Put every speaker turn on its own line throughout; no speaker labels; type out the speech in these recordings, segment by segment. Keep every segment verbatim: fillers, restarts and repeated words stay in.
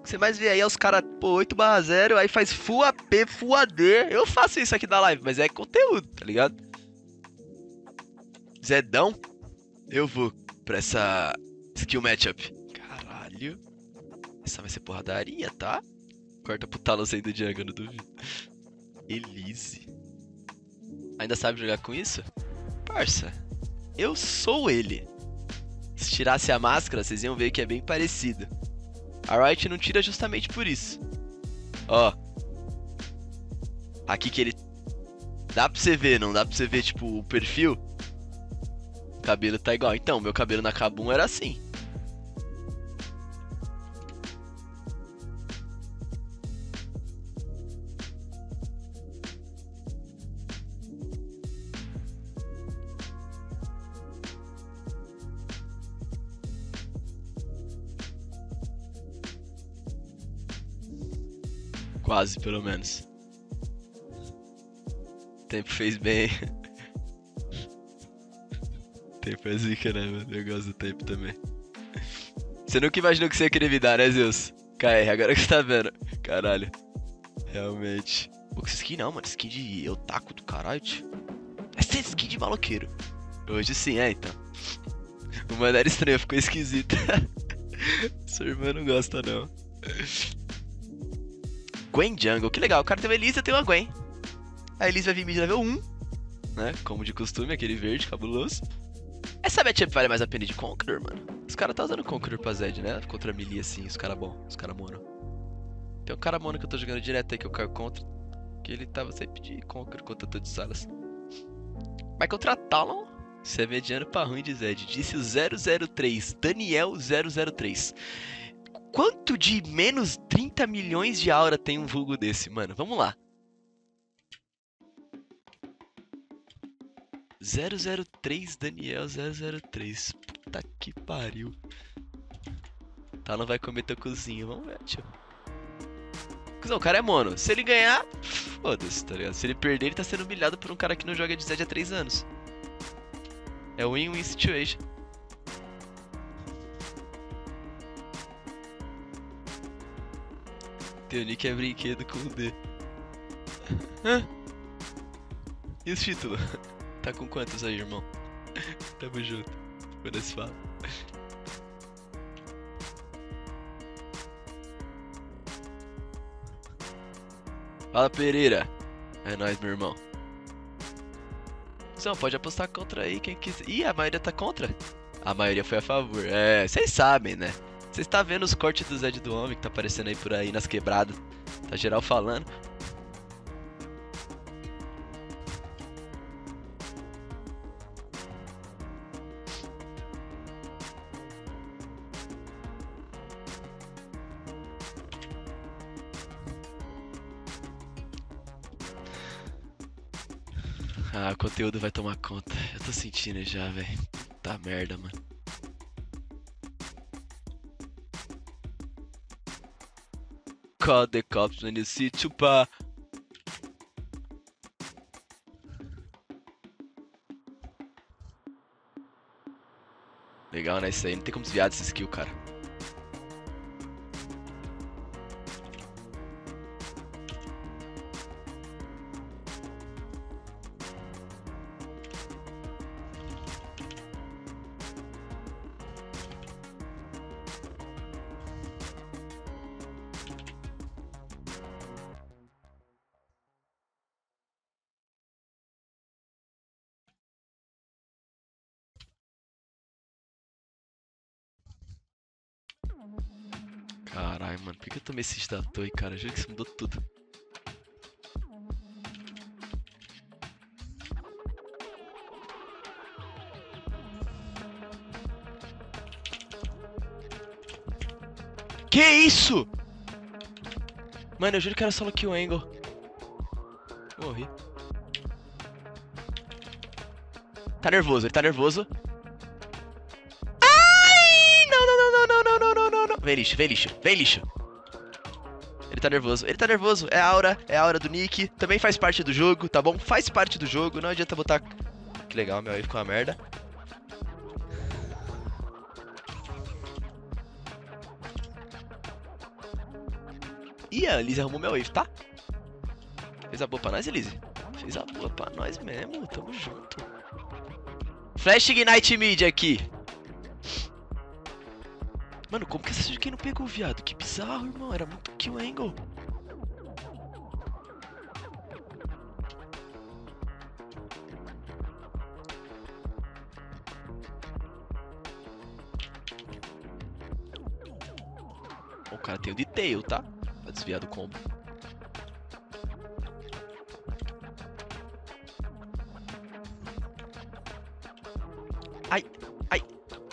O que você mais vê aí é os caras, pô, oito barra zero, aí faz Full A P, Full A D. Eu faço isso aqui na live, mas é conteúdo, tá ligado? Zedão, eu vou pra essa skill matchup. Caralho. Essa vai ser porradaria, tá? Corta pro Talos aí do Django, não duvido. Elise. Ainda sabe jogar com isso? Parça, eu sou ele. Se tirasse a máscara, vocês iam ver que é bem parecido. A Riot não tira justamente por isso. Ó. Aqui que ele... Dá pra você ver, não dá pra você ver, tipo, o perfil? O cabelo tá igual. Então, meu cabelo na Kabum era assim. Quase, pelo menos. O tempo fez bem. O tempo é zica, né, mano? Eu gosto do tempo também. Você nunca imaginou que você ia querer me dar, né, Zeus? K R, agora que você tá vendo. Caralho. Realmente. Pô, que skin não, mano. Skin de otaku do caralho, tio. Essa é skin de maloqueiro. Hoje sim, é, então. O mano era estranho, ficou esquisito. Sua irmã não gosta, não. Gwen Jungle, que legal, o cara tem uma Elise e tem uma Gwen. A Elise vai vir mid level um, né, como de costume, aquele verde cabuloso. Essa matchup vale mais a pena de Conqueror, mano. Os caras tá usando Conqueror pra Zed, né, contra melee assim, os caras bom, os caras mono. Tem um cara mono que eu tô jogando direto aí que eu caio contra, que ele tava sempre de Conqueror contra todos os salas. Mas contra Talon, você é mediano pra ruim de Zed, disse o zero zero três, Daniel zero zero três. Quanto de menos trinta milhões de aura tem um vulgo desse, mano? Vamos lá. zero zero três, Daniel zero zero três. Puta que pariu. Tá, não vai comer teu cozinho. Vamos ver, tio. Cusão, o cara é mono. Se ele ganhar, foda-se, tá ligado? Se ele perder, ele tá sendo humilhado por um cara que não joga de Zed há três anos. É win-win situation. Teu nick é brinquedo com o D. Hã? E os títulos? Tá com quantos aí, irmão? Tamo junto. Quando se fala. Fala, Pereira. É nóis, meu irmão. Não, pode apostar contra aí quem quiser. Ih, a maioria tá contra? A maioria foi a favor. É, vocês sabem, né? Vocês tá vendo os cortes do Zed do Homem que tá aparecendo aí por aí nas quebradas. Tá geral falando. Ah, o conteúdo vai tomar conta. Eu tô sentindo já, velho. Puta merda, mano. Call the cops when you see chupa. Legal, né? Isso aí. Não tem como desviar dessa skill, cara. Caralho, mano, por que eu tomei esse statue, cara? Eu juro que isso mudou tudo. Que isso? Mano, eu juro que era solo kill angle. Morri. Tá nervoso, ele tá nervoso. Ai! Não, não, não, não, não, não, não, não, não. Vem lixo, vem lixo, vem lixo. Ele tá nervoso, ele tá nervoso. É a aura, é a aura do Nick. Também faz parte do jogo, tá bom? Faz parte do jogo, não adianta botar... Que legal, meu aí ficou uma merda. Ih, a Elise arrumou minha wave, tá? Fez a boa pra nós, Elise? Fez a boa pra nós mesmo, tamo junto. Flash Ignite Mid aqui. Mano, como que essa Suzuki não pegou, viado? Que bizarro, irmão. Era muito kill angle. O cara tem o detail, tá? Pra desviar do combo. Ai, ai.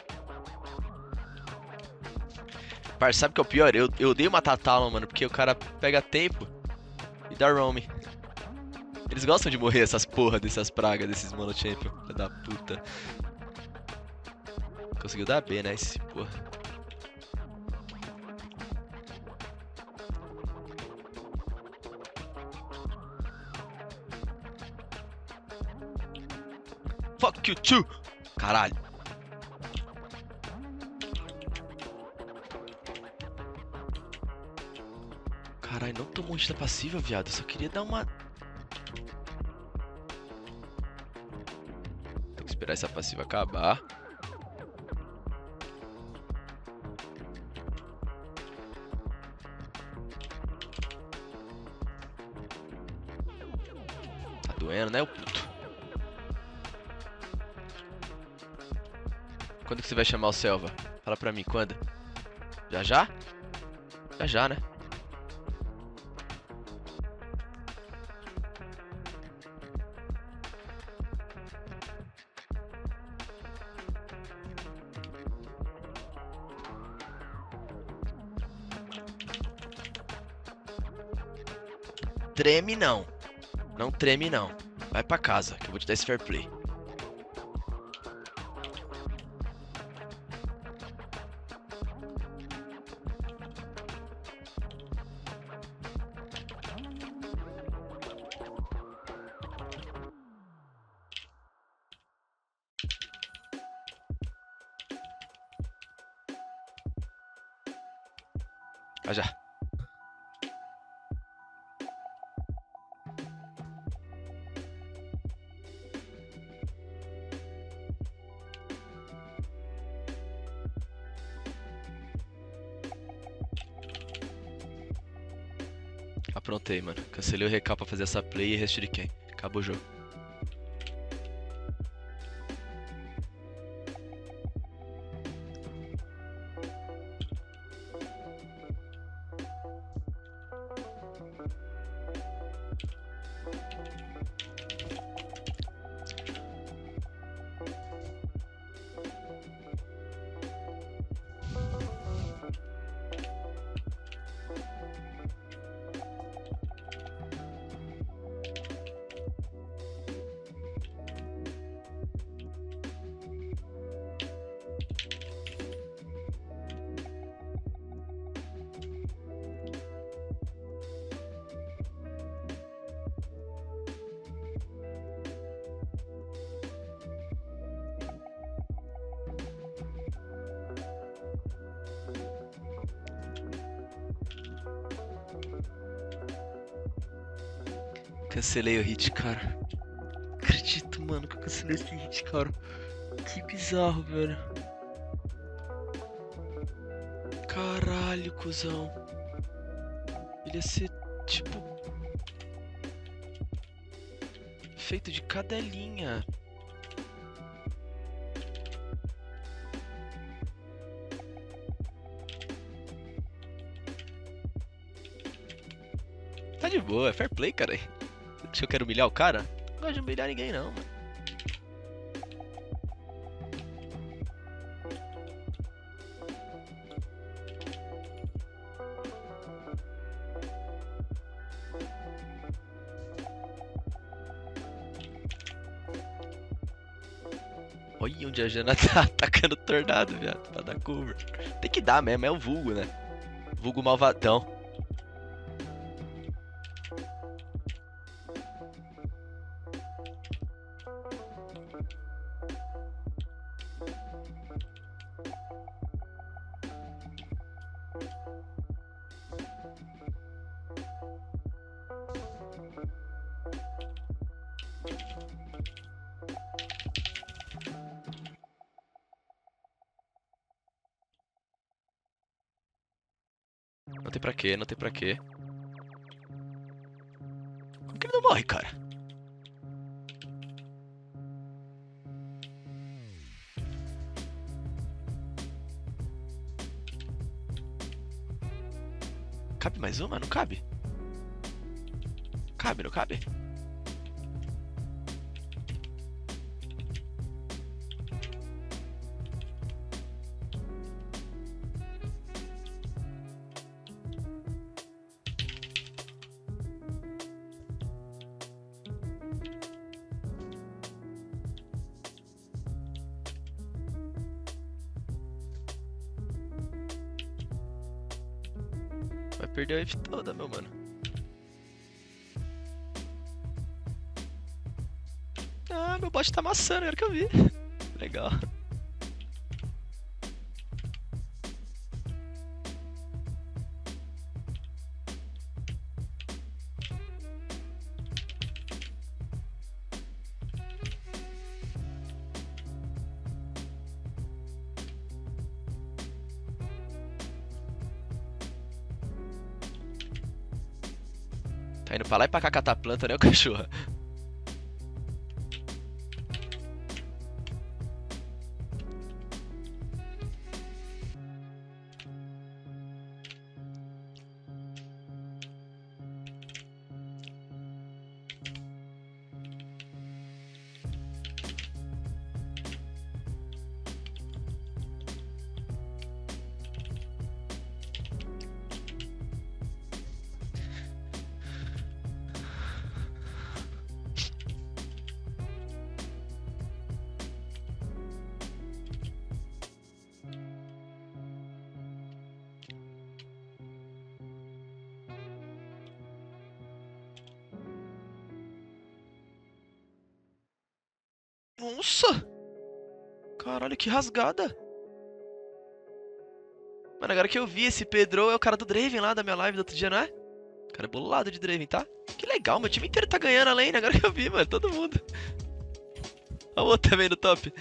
Parça, sabe o que é o pior? Eu, eu odeio matar Talon, mano, porque o cara pega tempo e dá roam. Eles gostam de morrer, essas porra dessas pragas, desses mono champion. Filha da puta. Conseguiu dar B, né, esse porra. Fuck you too! Caralho. Caralho, não tomou insta passiva, viado. Eu só queria dar uma... Tem que esperar essa passiva acabar. Tá doendo, né, o puto? Quando que você vai chamar o Selva? Fala pra mim, quando? Já já? Já já, né? Treme não. Não treme não. Vai pra casa, que eu vou te dar esse fair play. Vai já. Aprontei, mano. Cancelei o recall pra fazer essa play e resto de quem? Acabou o jogo. Cancelei o hit, cara. Acredito, mano, que eu cancelei esse hit, cara. Que bizarro, velho. Caralho, cuzão. Ele ia ser, tipo... feito de cadelinha. Tá de boa, é fair play, cara. Se eu quero humilhar o cara, não gosto de humilhar ninguém não, mano. Olha onde a Jana tá atacando tornado, viado, pra dar cover. Tem que dar mesmo, é o vulgo, né? Vulgo malvadão. Não tem pra quê, não tem pra quê. Como que ele não morre, cara? Cabe mais uma? Não cabe? Cabe, não cabe? Vai perder a wave toda, meu mano. Ah, meu bot tá amassando, agora que eu vi. Legal. Tá indo pra lá e pra cá catar planta, né, o cachorro? Nossa! Caralho, que rasgada! Mano, agora que eu vi, esse Pedro é o cara do Draven lá da minha live do outro dia, não é? O cara é bolado de Draven, tá? Que legal, meu time inteiro tá ganhando a lane, agora que eu vi, mano, todo mundo. Olha o outro também no top.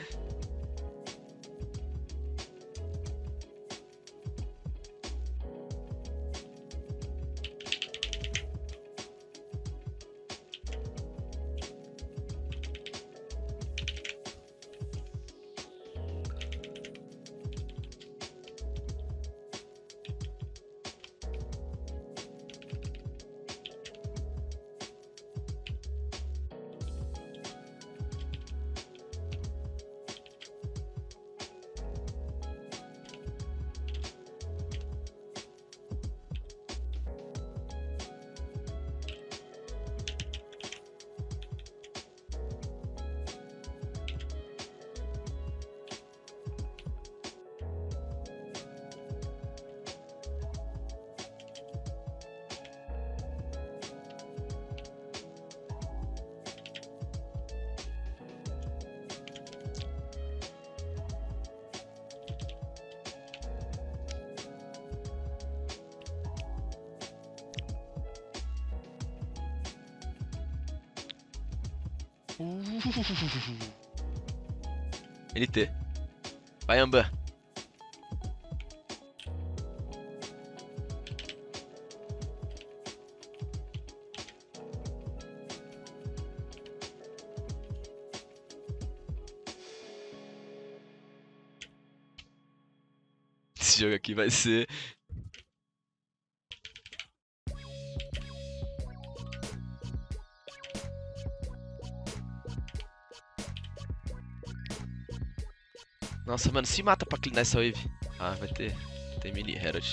N T. Vai, Amba. Esse jogo aqui vai ser... Nossa, mano, se mata pra clinar essa wave. Ah, vai ter... Tem mini Herald.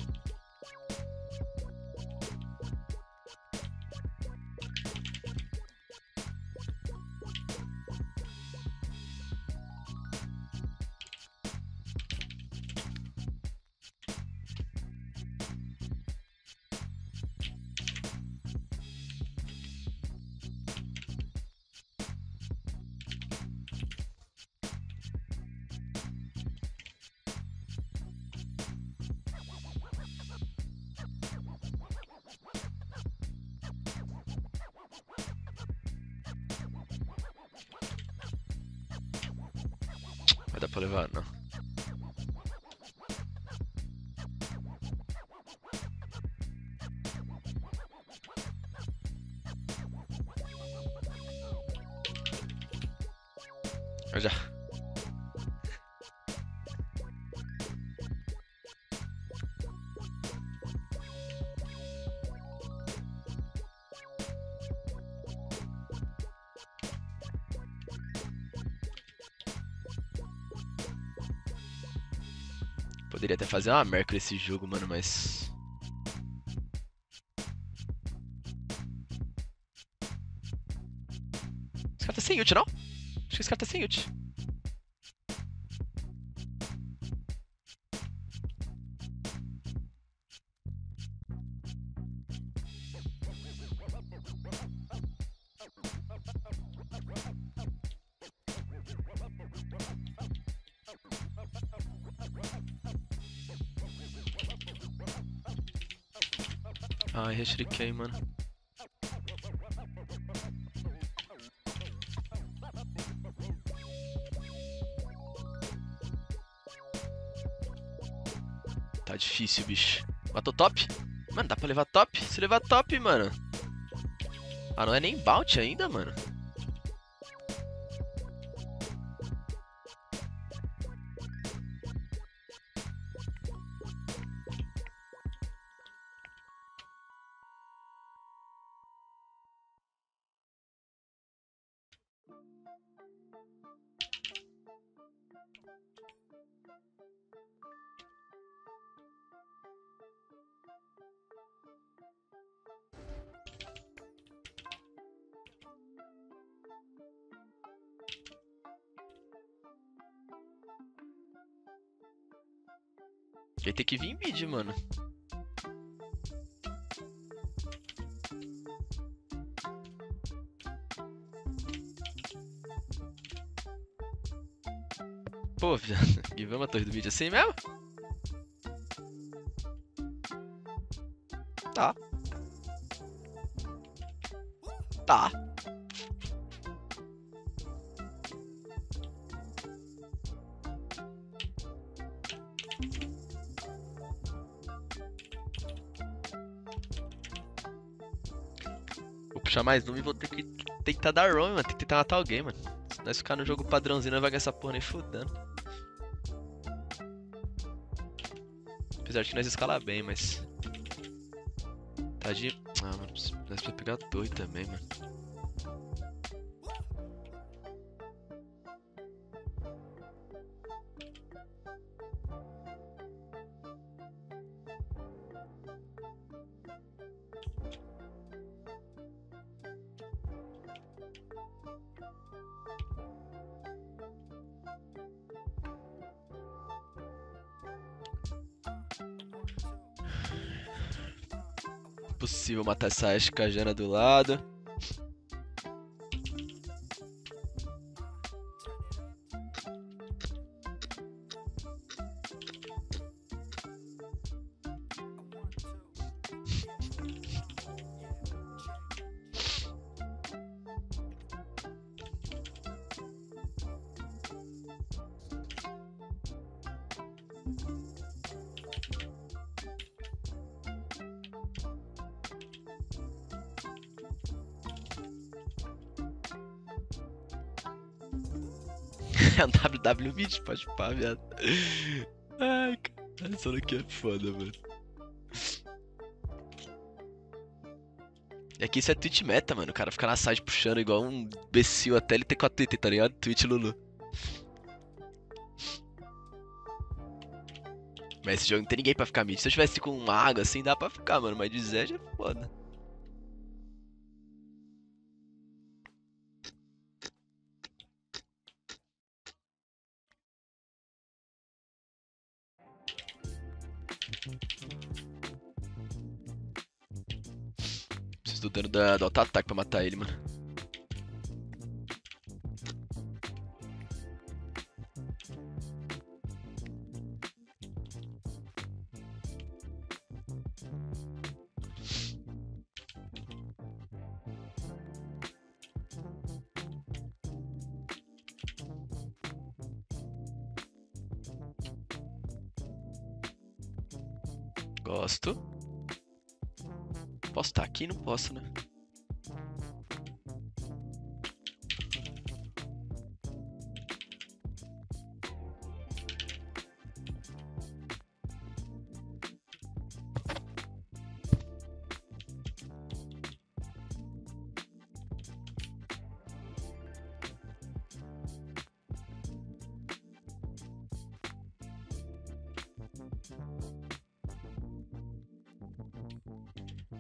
Vai dar pra levar, não. Já. Poderia até fazer uma Mercury esse jogo, mano, mas... Esse cara tá sem ult, não? Acho que esse cara tá sem ult. Ai, restriquei, mano. Tá difícil, bicho. Matou top? Mano, dá pra levar top? Se levar top, mano. Ah, não é nem bounty ainda, mano. Vai ter que vir mid, mano. Pô, viado. E vamos a torre do mid assim mesmo? Tá. Tá. Vou puxar mais um e vou ter que tentar dar roam, mano. Tem que tentar matar alguém, mano. Se nós ficar no jogo padrãozinho, não vai ganhar essa porra nem fudendo. Apesar de que nós escalar bem, mas... Tá de... Ah, mano, nós precisamos pegar a torre também, mano. Possível matar essa Ashe com a Jana do lado. É um W W mid, pode pá, viado. Ai, cara, essa daqui é foda, mano. E aqui isso é Twitch meta, mano. O cara fica na side puxando igual um imbecil até ele ter com a T T, tá ligado? Twitch Lulu. Mas esse jogo não tem ninguém pra ficar mid. Se eu tivesse com uma água assim, dá pra ficar, mano. Mas de Zé já é foda. Preciso do dano da, do auto-ataque pra matar ele, mano. Gosto. Posso estar aqui? Não posso, né?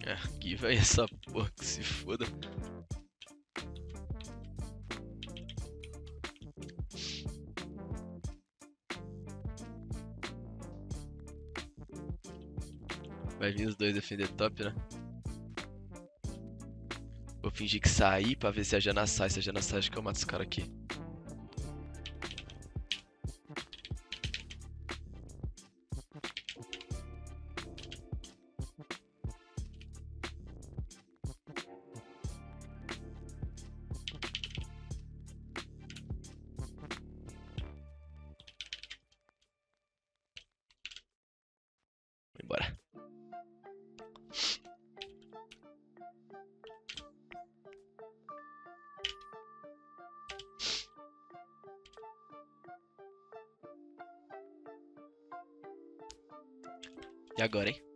Give aí essa porra que se foda. Vai vir os dois defender top, né? Vou fingir que saí pra ver se a Jana sai. Se a Jana sai, acho que eu mato esse cara aqui. Vou embora. E agora, hein?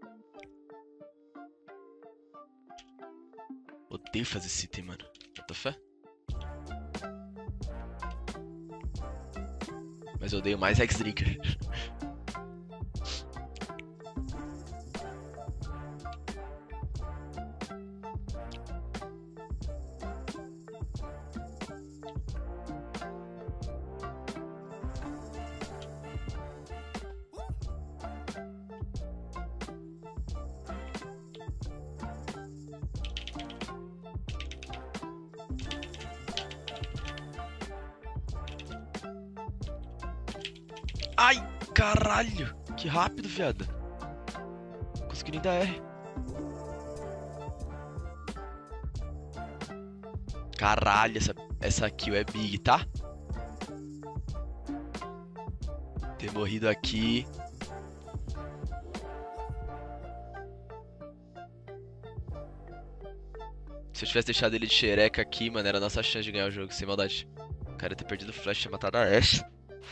Odeio fazer esse item, mano. Bota fé? Mas eu odeio mais X-Drinker. Ai, caralho! Que rápido, viado. Consegui nem dar R. Caralho, essa, essa kill é big, tá? Ter morrido aqui. Se eu tivesse deixado ele de xereca aqui, mano, era a nossa chance de ganhar o jogo, sem maldade. O cara ia ter perdido o flash, tinha matado a Ashe.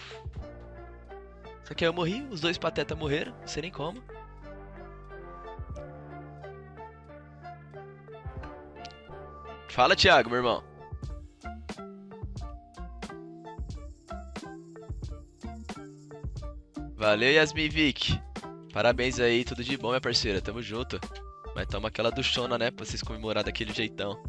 Só que aí eu morri, os dois patetas morreram, não sei nem como. Fala, Thiago, meu irmão. Valeu, Yasmin Vic. Parabéns aí, tudo de bom, minha parceira. Tamo junto. Mas toma aquela duchona, né? Pra vocês comemorar daquele jeitão.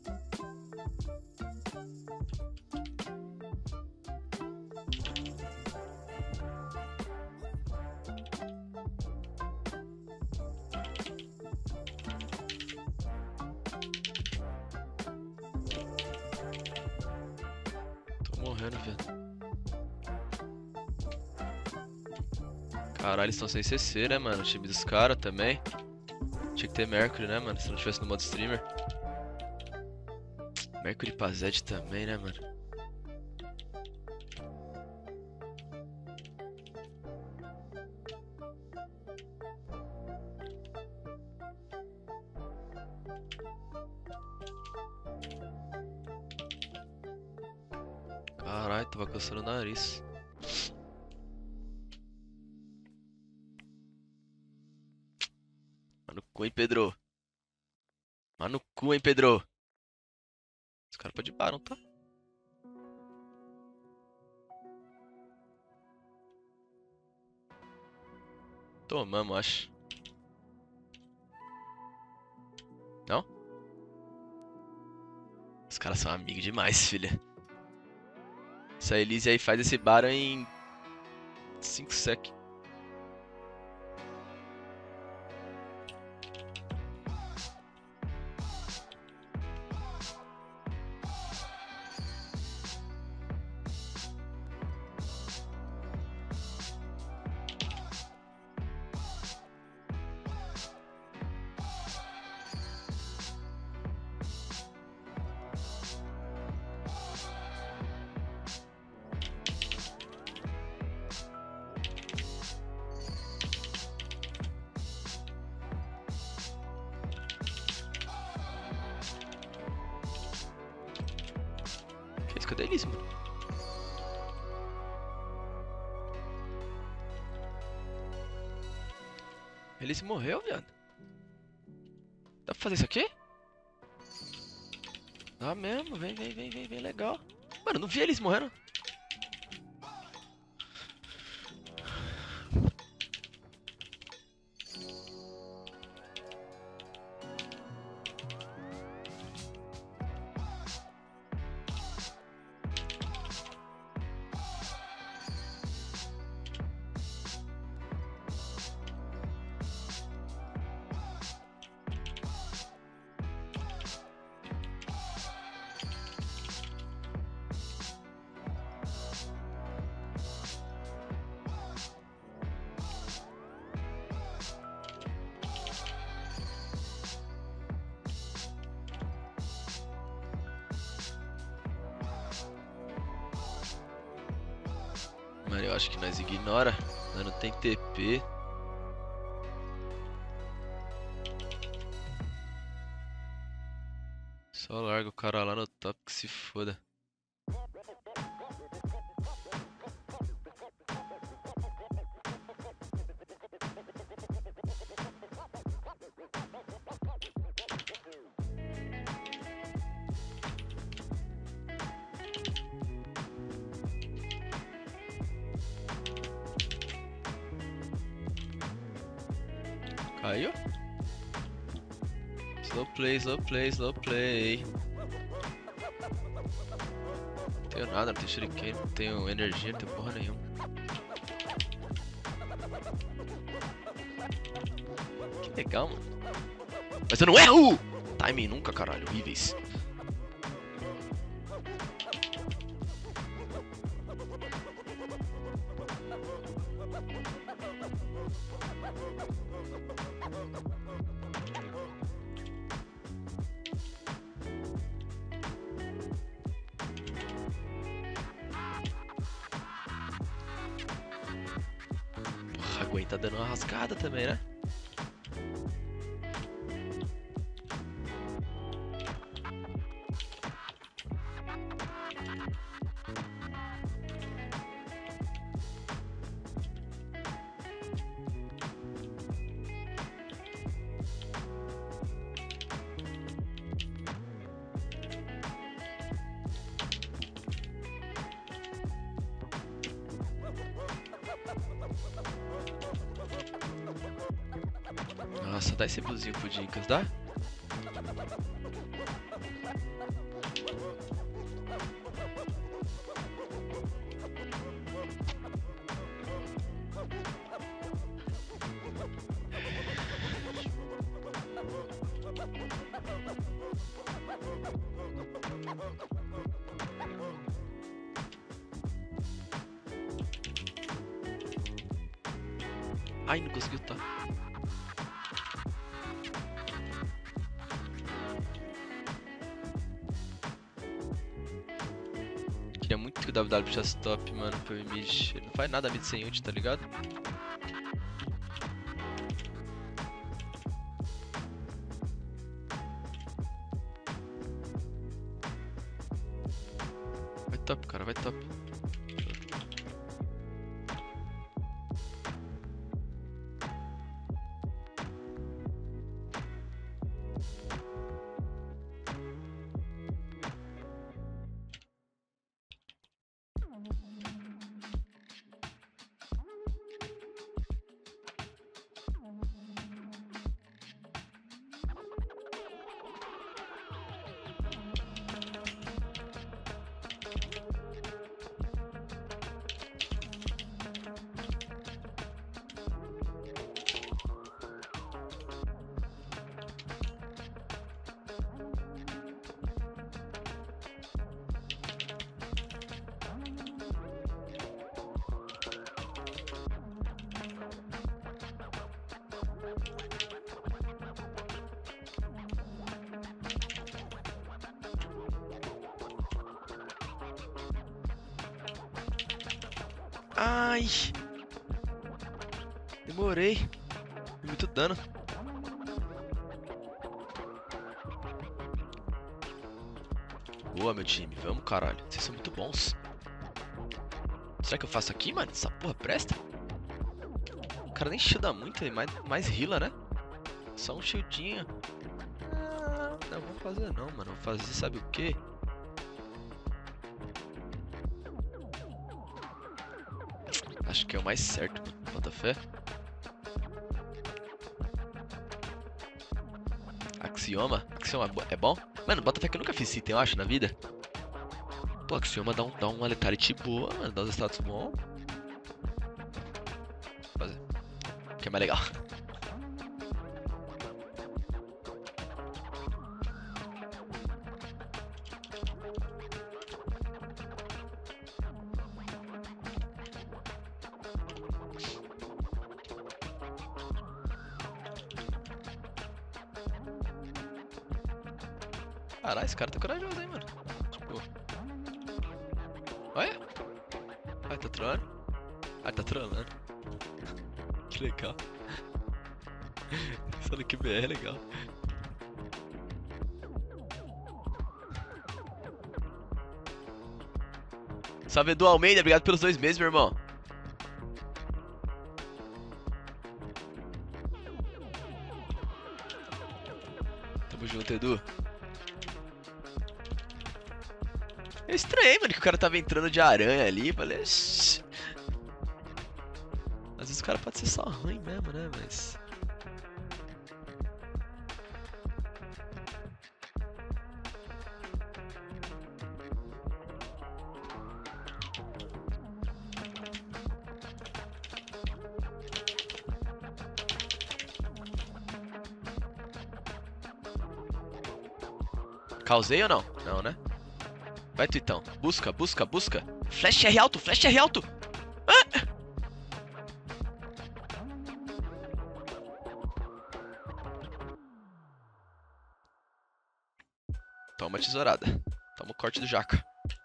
Tô morrendo, velho. Caralho, eles estão sem C C, né, mano? O time dos caras também. Tinha que ter Mercury, né, mano? Se não tivesse no modo streamer. Mercury pra Zed também, né, mano? Caralho, tava coçando o nariz. Mano cu, hein, Pedro? Mano cu, hein, Pedro? Os caras podem parar, não tá? Tomamos, acho. Não? Os caras são amigos demais, filha. Essa Elise aí faz esse Baron em cinco sec. Cadê eles, mano? Eles morreu, viado. Dá pra fazer isso aqui? Dá mesmo, vem, vem, vem, vem, vem, legal. Mano, não vi eles morrendo. Mano, eu acho que nós ignora. Nós não tem T P. Só larga o cara lá no top que se foda. Caiu? Slow play, slow play, slow play. Não tenho nada, não tenho shuriken, não tenho energia, não tenho porra nenhuma. Que legal, mano. Mas eu não erro! Timing nunca, caralho, horríveis. Porra, a Gwen tá dando uma rascada também, né? Nossa, dá esse blusinho pro Dinkas, dá? Ai, não conseguiu, tá? Queria muito que o W W puxasse top, mano, pro mid. Ele não faz nada mid sem ult, tá ligado? Vai top, cara, vai top. Ai! Demorei. Muito dano. Boa, meu time. Vamos, caralho. Vocês são muito bons. Será que eu faço aqui, mano? Essa porra presta? O cara nem shielda muito, ele mais, mais heala, né? Só um shieldinho. Ah, não vou fazer não, mano. Vou fazer, sabe o quê? Acho que é o mais certo, mano. Bota fé. Axioma? Axioma é bom? Mano, bota fé que eu nunca fiz item, eu acho, na vida. Pô, Axioma dá, um, dá uma letality boa, mano. Dá uns status bons. Vou fazer. Que é mais legal. Caralho, esse cara tá corajoso, hein, mano. Tipo... Olha. Vai, tá trolando. Ah, tá trolando. Que legal. Sonic B R é legal. Salve Edu Almeida, obrigado pelos dois meses, meu irmão. Tamo junto, Edu. Eu estranhei, mano, que o cara tava entrando de aranha ali. Falei, "Shhh." Às vezes o cara pode ser só ruim mesmo, né? Mas. Causei ou não? Não, né? Vai, Tuitão. Busca, busca, busca. Flash R alto, flash R alto. Ah! Toma tesourada. Toma o corte do jaca.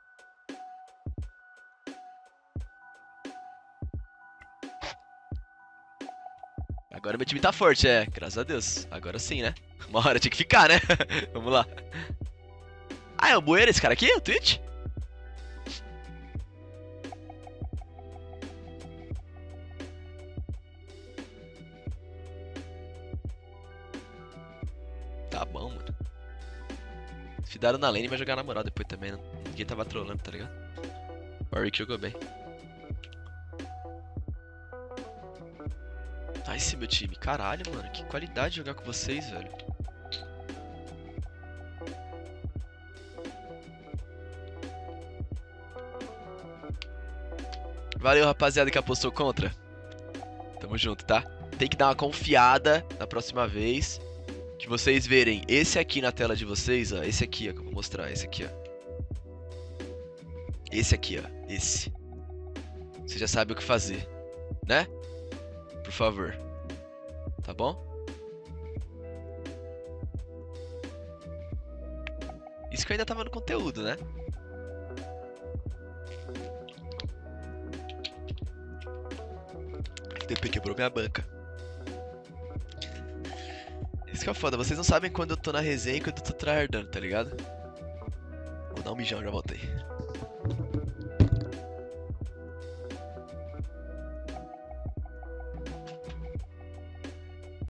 Agora meu time tá forte, é. Graças a Deus. Agora sim, né? Uma hora tinha que ficar, né? Vamos lá. Ah, é o Bueira esse cara aqui? O Twitch? Tá bom, mano. Fidaram na lane e vai jogar na moral depois também, né? Ninguém tava trolando, tá ligado? O Warwick jogou bem. Ah, esse meu time. Caralho, mano. Que qualidade jogar com vocês, velho. Valeu, rapaziada, que apostou contra. Tamo junto, tá? Tem que dar uma confiada na próxima vez. Que vocês verem esse aqui na tela de vocês, ó. Esse aqui, ó, que eu vou mostrar. Esse aqui, ó. Esse aqui, ó. Esse. Você já sabe o que fazer, né? Por favor. Tá bom? Isso que eu ainda tava no conteúdo, né? O T P quebrou minha banca. Isso que é foda, vocês não sabem quando eu tô na resenha e quando eu tô tryhardando, tá ligado? Vou dar um mijão, já voltei.